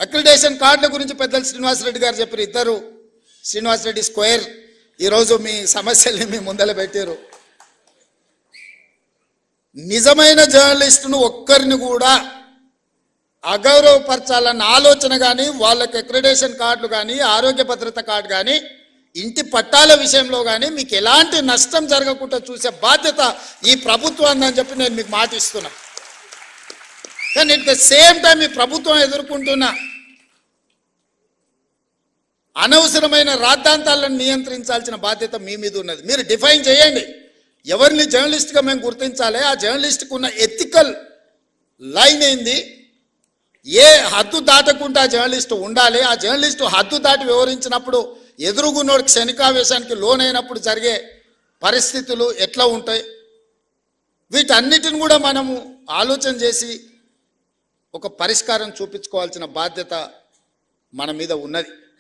Accreditation కార్డుల గురించి పెద్దలు శ్రీనివాసరెడ్డి గారు చెప్పారు. ఇద్దరు శ్రీనివాసరెడ్డి స్క్వేర్ ఈరోజు మీ సమస్యల్ని మీ ముందర పెట్టారు. నిజమైన జర్నలిస్టును ఒక్కరిని కూడా అగౌరవపరచాలన్న ఆలోచన కానీ, వాళ్ళకి అక్రిడేషన్ కార్డులు కానీ, ఆరోగ్య భద్రత కార్డు కానీ, ఇంటి పట్టాల విషయంలో కానీ మీకు ఎలాంటి నష్టం జరగకుండా చూసే బాధ్యత ఈ ప్రభుత్వాన్ని అని చెప్పి నేను మీకు మాట ఇస్తున్నా. కానీ ఎట్ ద సేమ్ టైం ఈ ప్రభుత్వం ఎదుర్కొంటున్న అనవసరమైన రాద్ధాంతాలను నియంత్రించాల్సిన బాధ్యత మీ మీద ఉన్నది. మీరు డిఫైన్ చేయండి ఎవరిని జర్నలిస్ట్గా మేము గుర్తించాలి, ఆ జర్నలిస్ట్కి ఉన్న ఎథికల్ లైన్ ఏంది, ఏ హద్దు దాటకుండా జర్నలిస్టు ఉండాలి, ఆ జర్నలిస్టు హద్దు దాటి వివరించినప్పుడు ఎదురుగున్నోడు క్షణికావేశానికి లోనైనప్పుడు జరిగే పరిస్థితులు ఎట్లా ఉంటాయి, వీటన్నిటిని కూడా మనము ఆలోచన చేసి ఒక పరిష్కారం చూపించుకోవాల్సిన బాధ్యత మన మీద ఉన్నది.